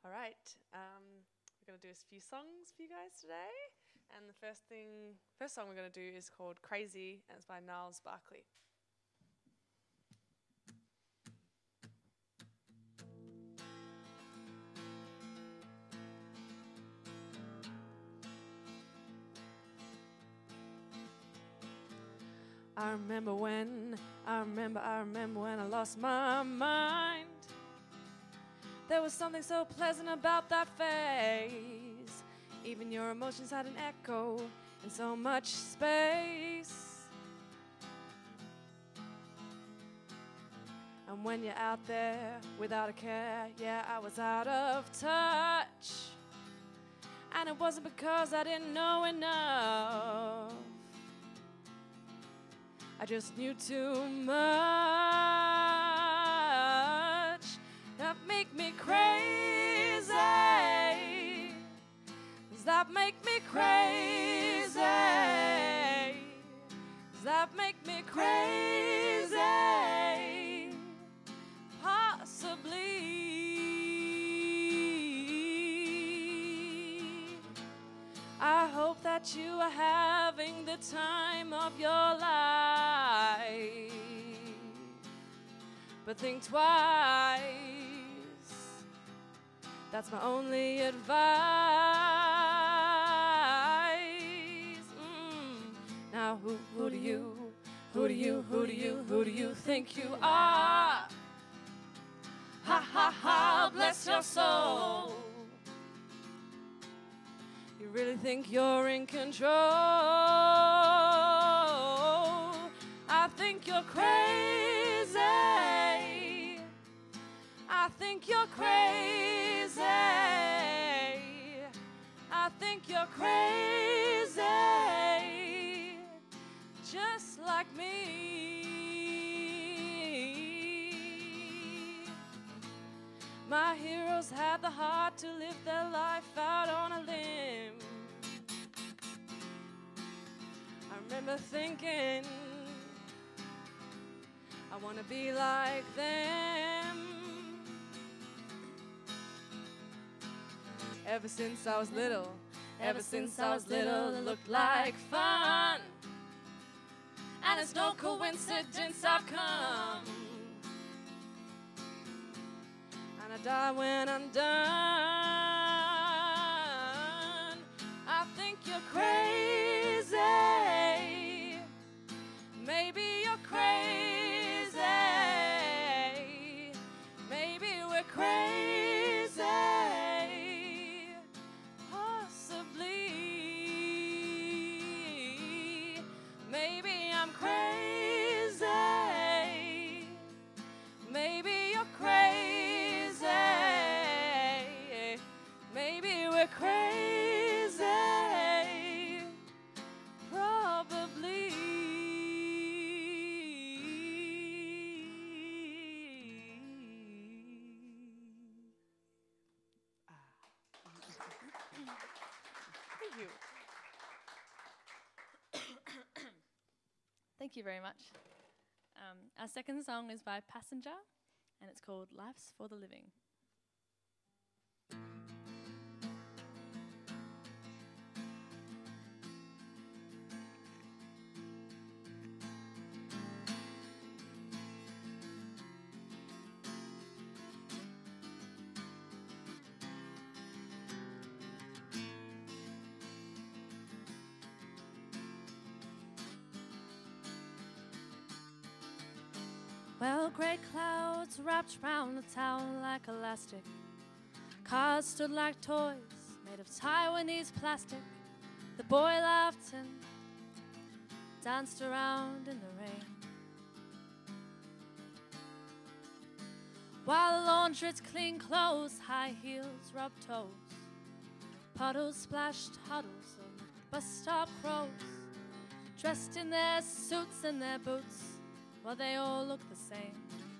All right, we're going to do a few songs for you guys today. And the first song we're going to do is called Crazy, and it's by Niles Barkley. I remember when I lost my mind. There was something so pleasant about that phase. Even your emotions had an echo in so much space. And when you're out there without a care, yeah, I was out of touch. And it wasn't because I didn't know enough. I just knew too much. That make me crazy. Does that make me crazy? Does that make me crazy? Possibly. I hope that you are having the time of your life, but think twice. That's my only advice. Now who do you think you are? Ha ha ha, bless your soul. You really think you're in control? I think you're crazy. I think you're crazy. I think you're crazy. Just like me. My heroes had the heart to live their life out on a limb. I remember thinking, I want to be like them. Ever since I was little, it looked like fun. And it's no coincidence I've come. And I die when I'm done. I think you're crazy. Maybe you're crazy. Maybe we're crazy. Possibly. Maybe I'm crazy. Maybe you're crazy. Maybe we're crazy. Probably. Thank you. Thank you very much. Our second song is by Passenger, and it's called Life's for the Living. Well, grey clouds wrapped round the town like elastic. Cars stood like toys made of Taiwanese plastic. The boy laughed and danced around in the rain, while the laundrettes cleaned clothes, high heels rubbed toes. Puddles splashed huddles of bus stop crows, dressed in their suits and their boots, well, they all look the same.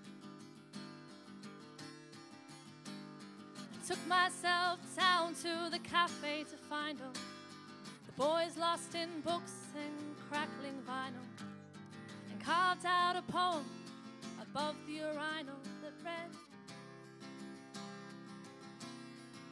Took myself down to the cafe to find them, the boys lost in books and crackling vinyl, and carved out a poem above the urinal that read,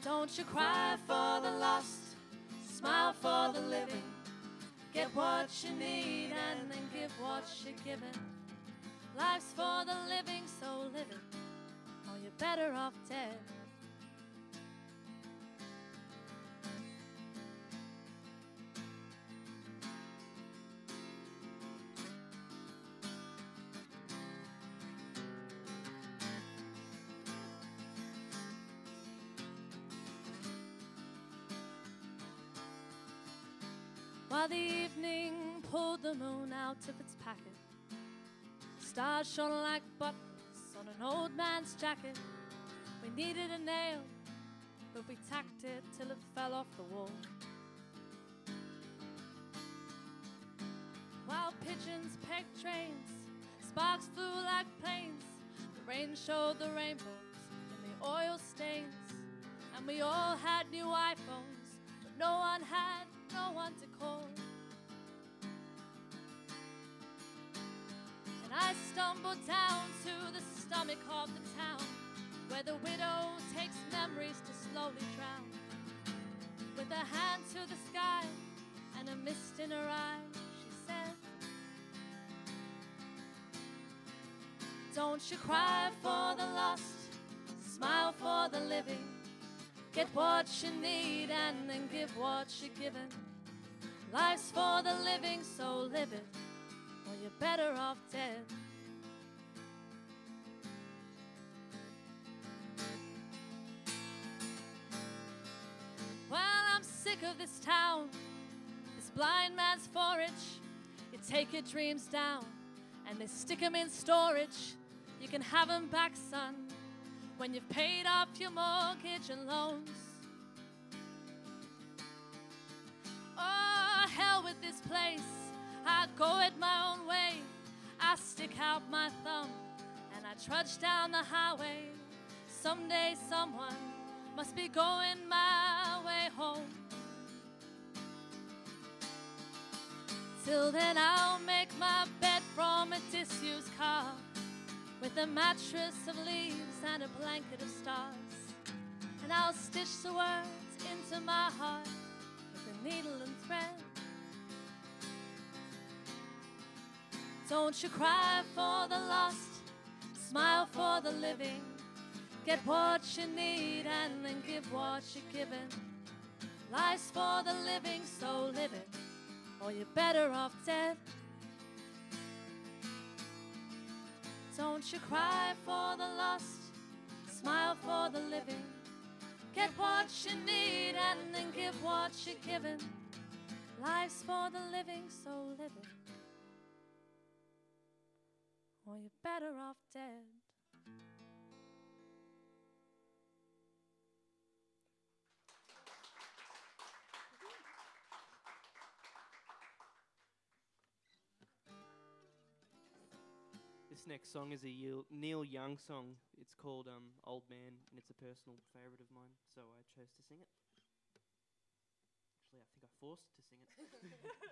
Don't you cry for the lost, smile for the living. Get what you need and then give what you're given. Life's for the living, so live it, or you're better off dead. While the evening pulled the moon out of its packet, stars shone like buttons on an old man's jacket. We needed a nail, but we tacked it till it fell off the wall. While pigeons pegged trains, sparks flew like planes. The rain showed the rainbows in the oil stains. And we all had new iPhones, but no one had no one to call. And I stumbled down to the stomach of the town, where the widow takes memories to slowly drown. With a hand to the sky and a mist in her eye, she said, don't you cry for the lost, smile for the living. Get what you need and then give what you're given. Life's for the living, so live it, or you're better off dead. Well, I'm sick of this town, this blind man's forage. You take your dreams down and they stick them in storage. You can have them back, son, when you've paid off your mortgage and loans. Oh, hell with this place, I go it my own way. I stick out my thumb and I trudge down the highway. Someday someone must be going my way home. Till then I'll make my bed from a disused car, with a mattress of leaves and a blanket of stars. And I'll stitch the words into my heart with a needle and thread. Don't you cry for the lost, smile for the living. Get what you need and then give what you're given. Life's for the living, so live it, or you're better off dead. Don't you cry for the lost, smile for the living. Get what you need and then give what you're given. Life's for the living, so live it, or you're better off dead. This next song is a Neil Young song. It's called Old Man, and it's a personal favourite of mine, so I chose to sing it. Actually, I think I forced to sing it.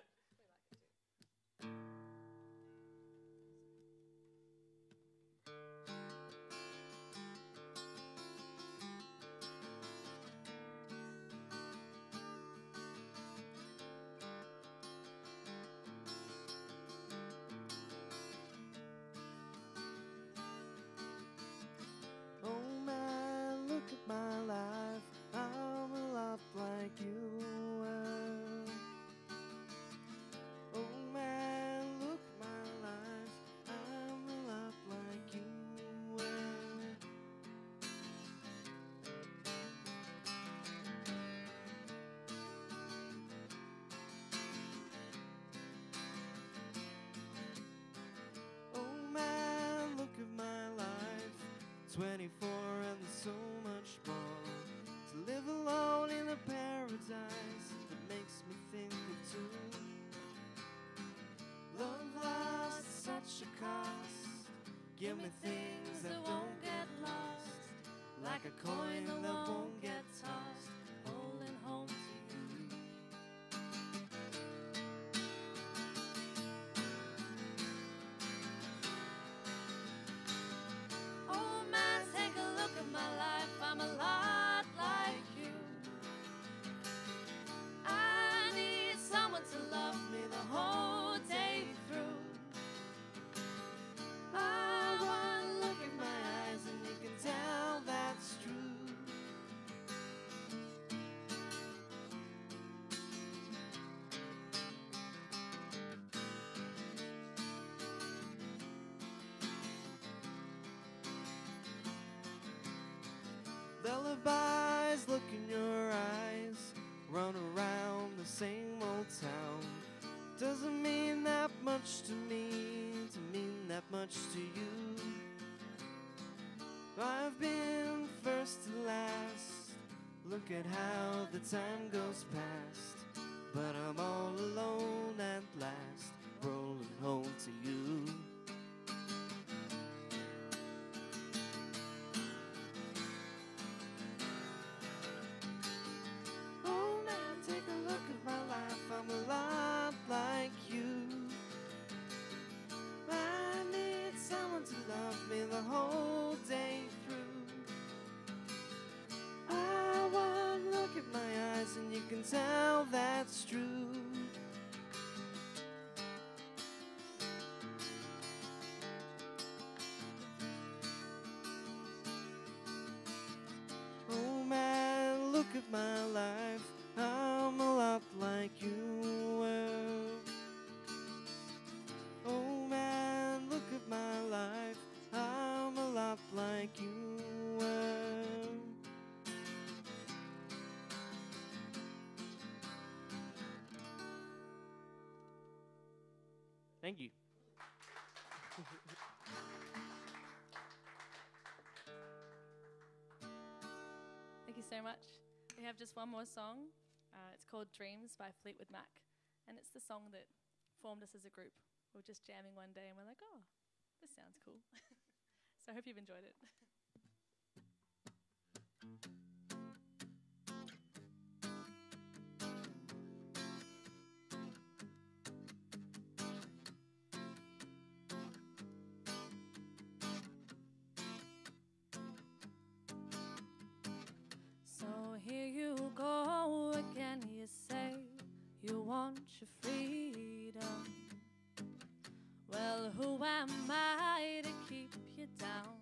Oh man, look at my life. I'm a lot like you were. Oh man, look at my life. I'm a lot like you were. Oh man, look at my life. 24 and there's so much more. To live alone in a paradise that makes me think of two. Love lost such a cost. Give me things that won't get lost, like a coin that won't get tossed, holding home to you. Oh man, take a look at my life. I'm a lot like you. lullabies, look in your eyes, run around the same old town. Doesn't mean that much to me, to mean that much to you. I've been first to last, look at how the time goes past. But I'm all alone at last, rolling home to you. Oh man, take a look at my life, I'm a lot like you. I need someone to love me the whole day through. One look at my eyes and you can tell that's true. Oh man, look at my life, I'm a lot like you were. Oh man, look at my life, I'm a lot like you were. Thank you. Thank you so much. We have just one more song. It's called Dreams by Fleetwood Mac. And it's the song that formed us as a group. We were just jamming one day and we're like, oh, this sounds cool. So I hope you've enjoyed it. So here you go again, you say you want your freedom. Well, who am I to keep you down?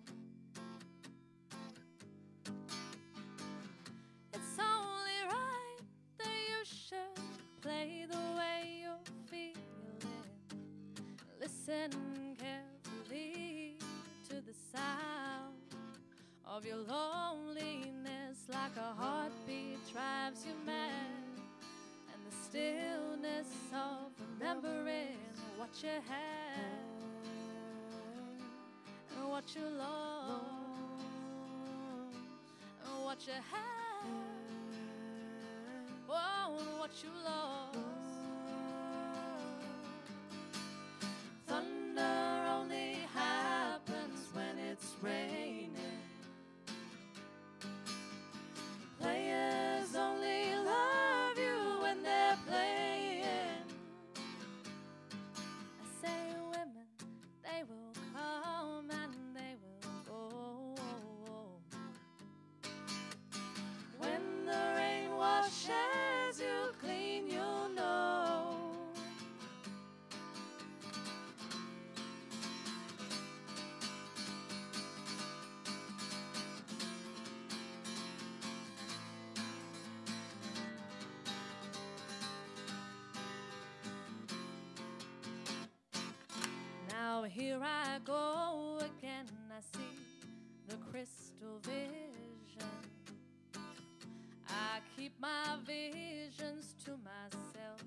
It's only right that you should play the way you're feeling. Listen carefully to the sound of your loneliness, like a heartbeat drives you mad, and the stillness of remembering what you had and what you lost and what you had, oh, and what you lost. Thunder only happens when it's raining. Players only love you when they're playing. I say women, they will come and they will go. When the rain washes you clean, you'll know. Now here I go again, I see the crystal vision. I keep my visions to myself.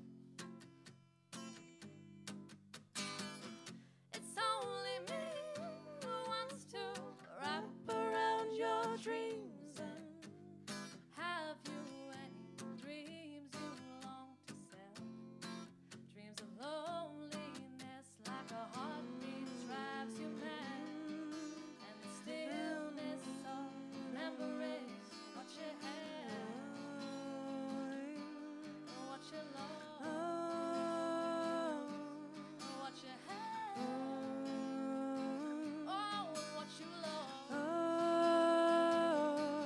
It's only me who wants to wrap around your dreams. And have you any dreams you long to sell? Dreams of loneliness, like a heartbeat drives you mad, and the stillness of remembering what you had and what you lost and what you had, oh, and what you lost.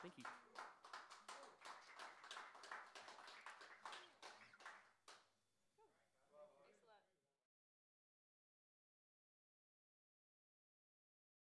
Thank you.